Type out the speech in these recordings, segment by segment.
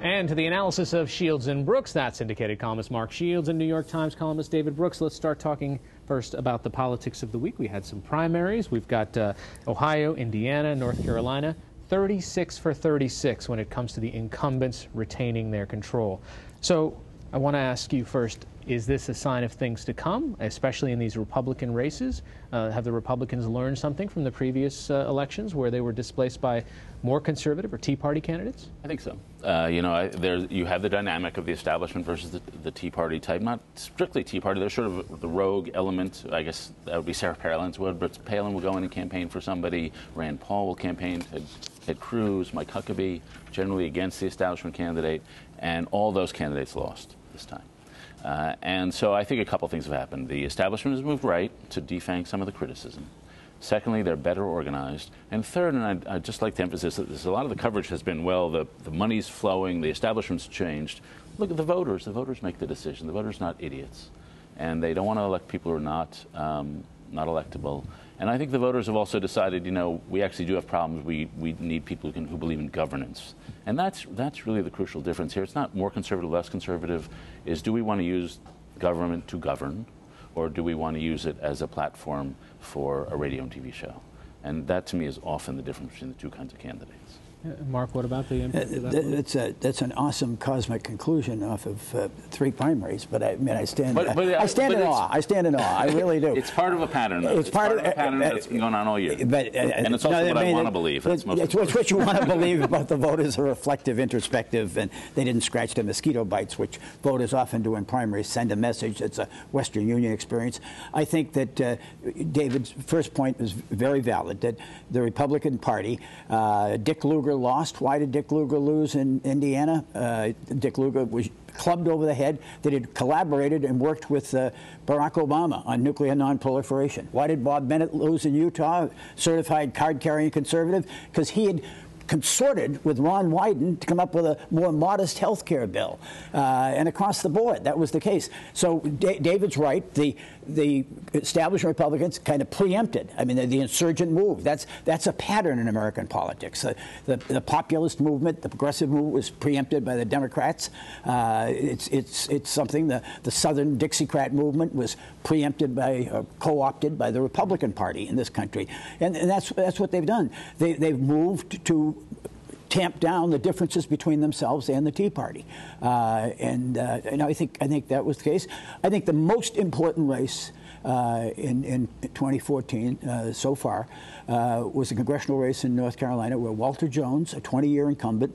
And to the analysis of Shields and Brooks, that's Syndicated columnist Mark Shields and New York Times columnist David Brooks. Let's start talking first about the politics of the week. We had some primaries. We've got Ohio, Indiana, North Carolina, 36 for 36 when it comes to the incumbents retaining their control. So I want to ask you first, is this a sign of things to come, especially in these Republican races? Have the Republicans learned something from the previous elections where they were displaced by more conservative or Tea Party candidates? I think so. You have the dynamic of the establishment versus the Tea Party type. Not strictly Tea Party. There's sort of the rogue element. I guess that would be Sarah Palin's would, but Palin will go in and campaign for somebody. Rand Paul will campaign. Ted Cruz, Mike Huckabee, generally against the establishment candidate, and all those candidates lost this time. And so I think a couple things have happened. The establishment has moved right to defang some of the criticism. Secondly, they're better organized. And third, and I'd just like to emphasize that a lot of the coverage has been, well, the money's flowing, the establishment's changed. Look at the voters. The voters make the decision. The voters are not idiots. And they don't want to elect people who are not electable. And I think the voters have also decided, we actually do have problems. We need people who believe in governance. And that's really the crucial difference here. It's not more conservative, less conservative. Is do we want to use government to govern, or do we want to use it as a platform for a radio and TV show? And that, to me, is often the difference between the two kinds of candidates. Mark, what about the impact of that? That's an awesome cosmic conclusion off of 3 primaries, but I stand in awe. I stand in awe. I really do. It's part of a pattern, though. It's part of a pattern that's been going on all year. And it's also what I want to believe. It's what you want to believe about the voters are reflective, introspective, and they didn't scratch the mosquito bites, which voters often do in primaries, send a message. It's a Western Union experience. I think that David's first point is very valid, that the Republican Party, Dick Lugar lost. Why did Dick Lugar lose in Indiana? Dick Lugar was clubbed over the head that had collaborated and worked with Barack Obama on nuclear nonproliferation. Why did Bob Bennett lose in Utah, certified card-carrying conservative? Because he had consorted with Ron Wyden to come up with a more modest health care bill. And across the board, that was the case. So David's right. The established Republicans kind of preempted. I mean, the insurgent move. That's a pattern in American politics. The populist movement, the progressive movement, was preempted by the Democrats. It's something. The Southern Dixiecrat movement was preempted by, co-opted by the Republican Party in this country. And that's what they've done. They've moved to tamp down the differences between themselves and the Tea Party, and I think that was the case. I think the most important race in 2014 so far was a congressional race in North Carolina where Walter Jones, a 20-year incumbent,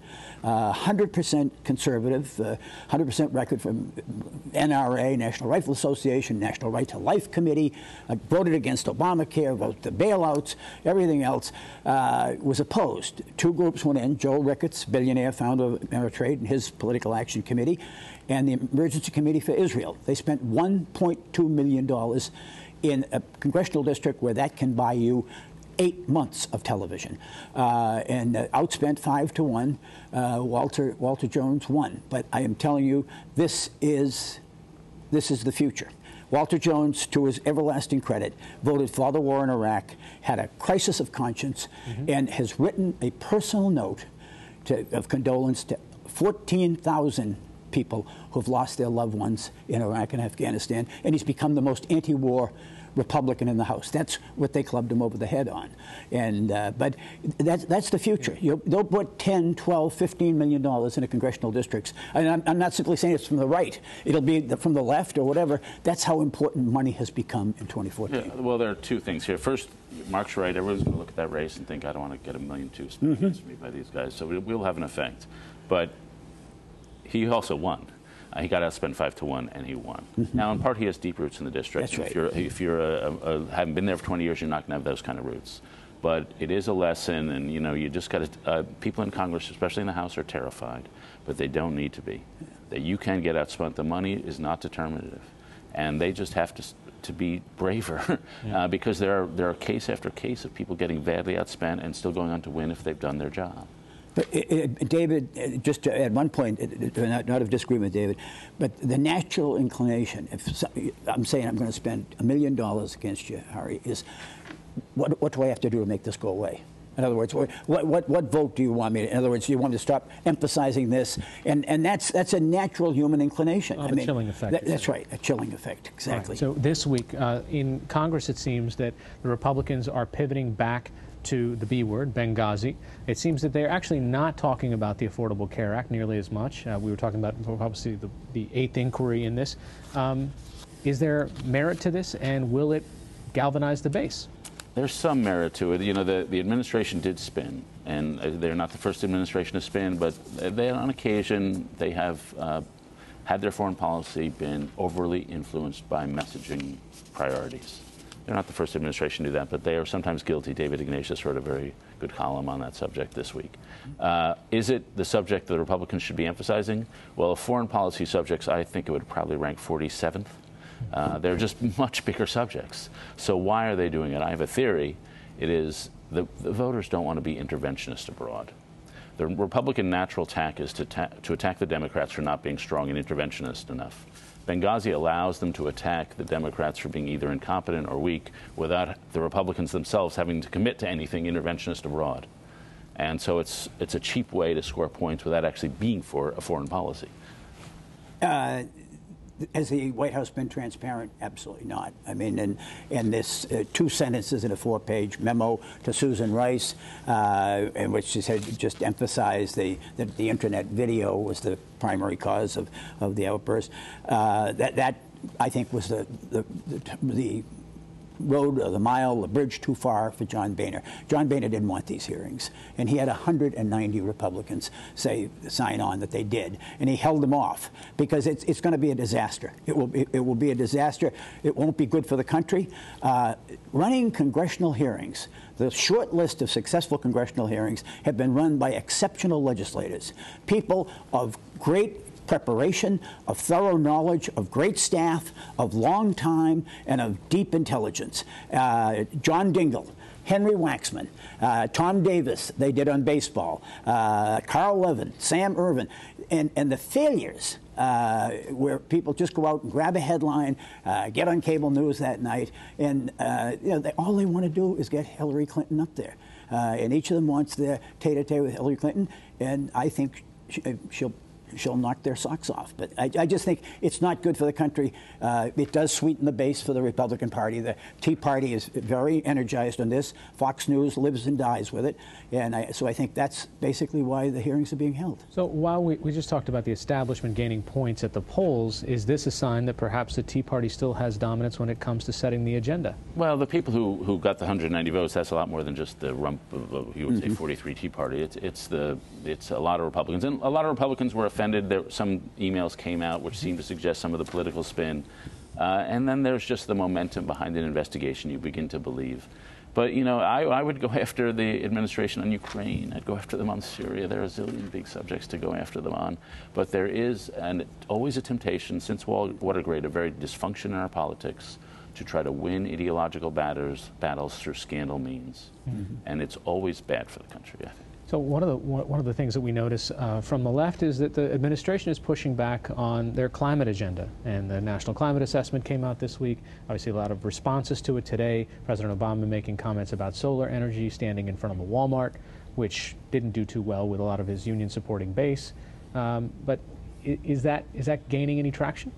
100% conservative, 100% record from NRA, National Rifle Association, National Right to Life Committee, voted against Obamacare, voted the bailouts, everything else, was opposed. 2 groups went in, Joel Ricketts, billionaire, founder of Ameritrade, and his Political Action Committee, and the Emergency Committee for Israel. They spent $1.2 million in a congressional district where that can buy you 8 months of television, and outspent 5-1. Walter Jones won. But I am telling you, this is the future. Walter Jones, to his everlasting credit, voted for the war in Iraq, had a crisis of conscience, and has written a personal note of condolence to 14,000 people who have lost their loved ones in Iraq and Afghanistan, and he's become the most anti-war Republican in the House. That's what they clubbed him over the head on. And but that's the future. They'll put 10, 12, 15 million dollars into congressional districts. And I'm not simply saying it's from the right. It'll be from the left or whatever. That's how important money has become in 2014. Yeah, well, there are 2 things here. First, Mark's right. Everyone's going to look at that race and think, I don't want to get $1.2 million spent against me by these guys. So we'll have an effect. But he also won. He got outspent 5-1, and he won. Now, in part, he has deep roots in the district. That's right. If you're haven't been there for 20 years, you're not going to have those kind of roots. But it is a lesson, and you just got to. People in Congress, especially in the House, are terrified, but they don't need to be. That you can get outspent. The money is not determinative, and they just have to be braver, because there are case after case of people getting badly outspent and still going on to win if they've done their job. But David, just to add one point, not of disagreement with David, but the natural inclination, if I'm saying I'm going to spend $1 million against you, Hari, is what do I have to do to make this go away? In other words, what vote do you want me to? In other words, do you want me to stop emphasizing this? And that's a natural human inclination. A chilling effect. That's right, a chilling effect, exactly. Right. So this week in Congress, it seems that the Republicans are pivoting back to the B word, Benghazi. It seems that they're actually not talking about the Affordable Care Act nearly as much. We were talking about obviously the eighth inquiry in this. Is there merit to this, and will it galvanize the base? There's some merit to it. You know, the administration did spin, and they're not the first administration to spin, but on occasion they have had their foreign policy been overly influenced by messaging priorities. They're not the first administration to do that, but they are sometimes guilty. David Ignatius wrote a very good column on that subject this week. Is it the subject that the Republicans should be emphasizing? Well, of foreign policy subjects, I think it would probably rank 47th. They're just much bigger subjects. So why are they doing it? I have a theory. It is the voters don't want to be interventionist abroad. The Republican natural tack is to attack the Democrats for not being strong and interventionist enough. Benghazi allows them to attack the Democrats for being either incompetent or weak without the Republicans themselves having to commit to anything interventionist abroad. And so it's a cheap way to score points without actually being for a foreign policy. Has the White House been transparent? Absolutely not. I mean, in this 2 sentences in a 4-page memo to Susan Rice, in which she said just emphasized that the internet video was the primary cause of the outburst. That I think was the road, or the mile, the bridge too far for John Boehner. John Boehner didn't want these hearings, and he had 190 Republicans sign on that they did, and he held them off because it's going to be a disaster. It will be a disaster. It won't be good for the country. Running congressional hearings, the short list of successful congressional hearings have been run by exceptional legislators, people of great preparation, of thorough knowledge, of great staff, of long time, and of deep intelligence. John Dingell, Henry Waxman, Tom Davis, they did on baseball, Carl Levin, Sam Ervin, and the failures where people just go out and grab a headline, get on cable news that night, and all they want to do is get Hillary Clinton up there. And each of them wants their tete-a-tete with Hillary Clinton, and I think she'll knock their socks off. But I just think it's not good for the country. It does sweeten the base for the Republican Party. The Tea Party is very energized on this. Fox News lives and dies with it. And so I think that's basically why the hearings are being held. So while we just talked about the establishment gaining points at the polls, is this a sign that perhaps the Tea Party still has dominance when it comes to setting the agenda? Well, the people who got the 190 votes, that's a lot more than just the rump of you would say 43 Tea Party. It's a lot of Republicans. And a lot of Republicans were offended. Some emails came out which seemed to suggest some of the political spin. And then there's just the momentum behind an investigation you begin to believe. But, you know, I would go after the administration on Ukraine. I'd go after them on Syria. There are a zillion big subjects to go after them on. But there is always a temptation, since Watergate, a very dysfunction in our politics, to try to win ideological battles through scandal means. And it's always bad for the country, I think. So one of the things that we notice from the left is that the administration is pushing back on their climate agenda, and the National Climate Assessment came out this week. Obviously, a lot of responses to it today. President Obama making comments about solar energy, standing in front of a Walmart, which didn't do too well with a lot of his union-supporting base. But is that gaining any traction?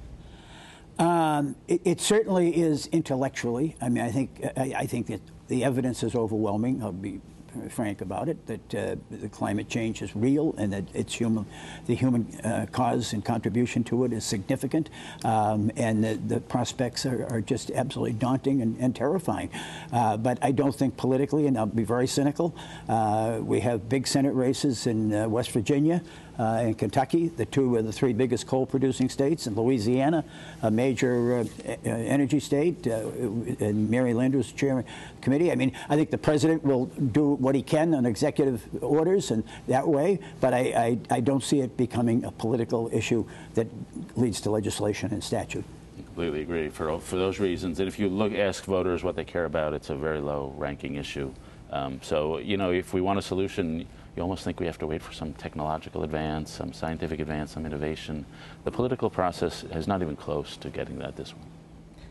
It certainly is intellectually. I mean, I think that the evidence is overwhelming. I'll be frank about it, that the climate change is real and that the human cause and contribution to it is significant, and the prospects are just absolutely daunting and terrifying. But I don't think politically, and I'll be very cynical, we have big Senate races in West Virginia and Kentucky, the two of the three biggest coal-producing states, and Louisiana, a major energy state, and Mary Landrieu's chairman of the committee. I mean, I think the president will do what he can on executive orders and that way, but I don't see it becoming a political issue that leads to legislation and statute. I completely agree for those reasons. And if you ask voters what they care about, it's a very low-ranking issue. So, you know, if we want a solution, you almost think we have to wait for some technological advance, some scientific advance, some innovation. The political process is not even close to getting that this one.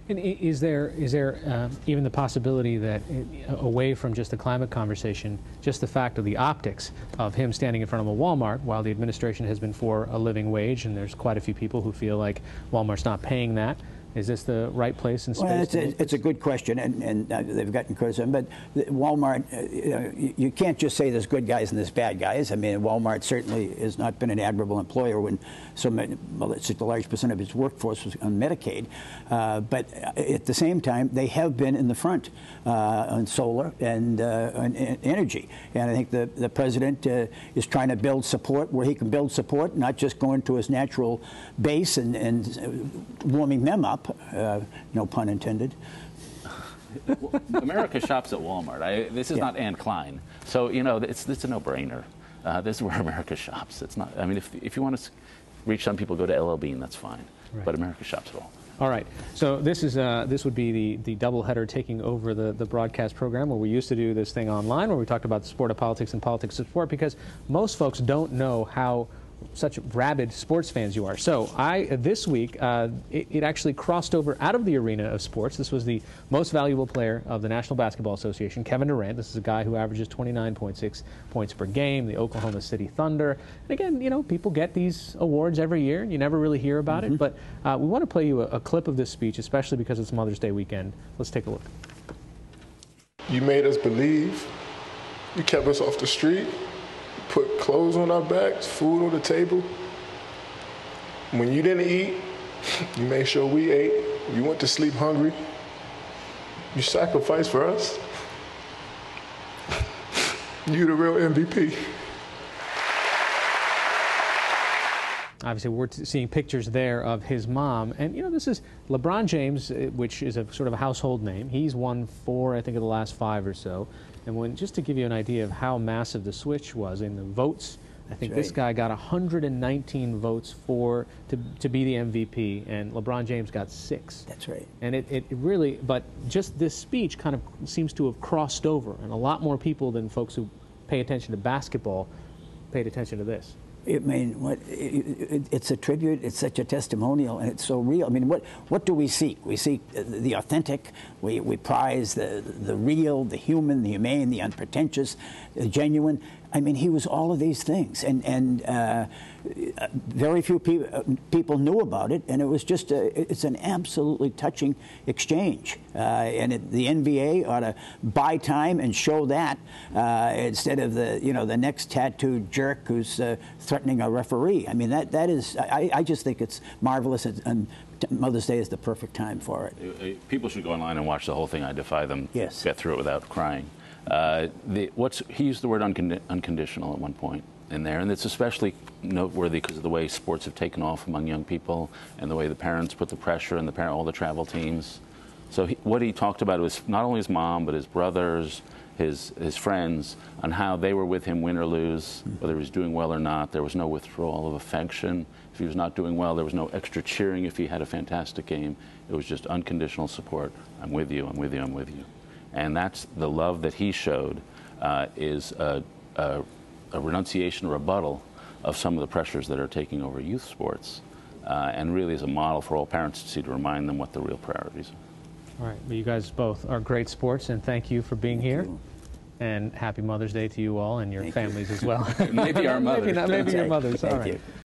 And is there even the possibility that, away from just the climate conversation, just the fact of the optics of him standing in front of a Walmart while the administration has been for a living wage, and there's quite a few people who feel like Walmart's not paying that, is this the right place and space? Well, it's a good question, and they've gotten criticism. But Walmart, you can't just say there's good guys and there's bad guys. I mean, Walmart certainly has not been an admirable employer when so many, well, it's a large percent of its workforce was on Medicaid. But at the same time, they have been in the front on solar and on energy. And I think the president is trying to build support where he can build support, not just going to his natural base and warming them up. No pun intended. America shops at Walmart. This is not Anne Klein, so you know it's a no-brainer. This is where America shops. It's not. I mean, if you want to reach some people, go to LL Bean. That's fine. Right. But America shops at Walmart. All right. So this would be the doubleheader taking over the broadcast program, where we used to do this thing online, where we talked about the sport of politics and politics of sport, because most folks don't know how such rabid sports fans you are. So this week, it actually crossed over out of the arena of sports. This was the most valuable player of the National Basketball Association, Kevin Durant. This is a guy who averages 29.6 points per game, the Oklahoma City Thunder. And again, you know, people get these awards every year. You never really hear about it. But we want to play you a clip of this speech, especially because it's Mother's Day weekend. Let's take a look. You made us believe. You kept us off the street. Put clothes on our backs, food on the table. When you didn't eat, you made sure we ate. You went to sleep hungry. You sacrificed for us. You the real MVP. Obviously, we're seeing pictures there of his mom. And, you know, this is LeBron James, which is a sort of a household name. He's won 4, I think, of the last 5 or so. And just to give you an idea of how massive the switch was in the votes, I think this guy got 119 votes to be the MVP, and LeBron James got 6. That's right. And it really, but just this speech kind of seems to have crossed over, and a lot more people than folks who pay attention to basketball paid attention to this. I mean, it's a tribute. It's such a testimonial, and it's so real. I mean, what do we seek? We seek the authentic. We prize the real, the human, the humane, the unpretentious, the genuine. I mean, he was all of these things, and very few people knew about it, and it was just it's an absolutely touching exchange. And the NBA ought to buy time and show that instead of the next tattooed jerk who's threatening a referee. I mean, that is I just think it's marvelous, and Mother's Day is the perfect time for it. People should go online and watch the whole thing. I defy them to get through it without crying. He used the word unconditional at one point in there, and it's especially noteworthy because of the way sports have taken off among young people and the way the parents put the pressure and all the travel teams. So what he talked about was not only his mom, but his brothers, his friends, on how they were with him win or lose, whether he was doing well or not. There was no withdrawal of affection. If he was not doing well, there was no extra cheering if he had a fantastic game. It was just unconditional support. I'm with you, I'm with you, I'm with you. And that's the love that he showed is a renunciation, a rebuttal of some of the pressures that are taking over youth sports, and really is a model for all parents to see, to remind them what the real priorities are. All right, well, you guys both are great sports, and thank you for being here. And happy Mother's Day to you all and your families as well. Maybe our mothers. Maybe your mothers. All right.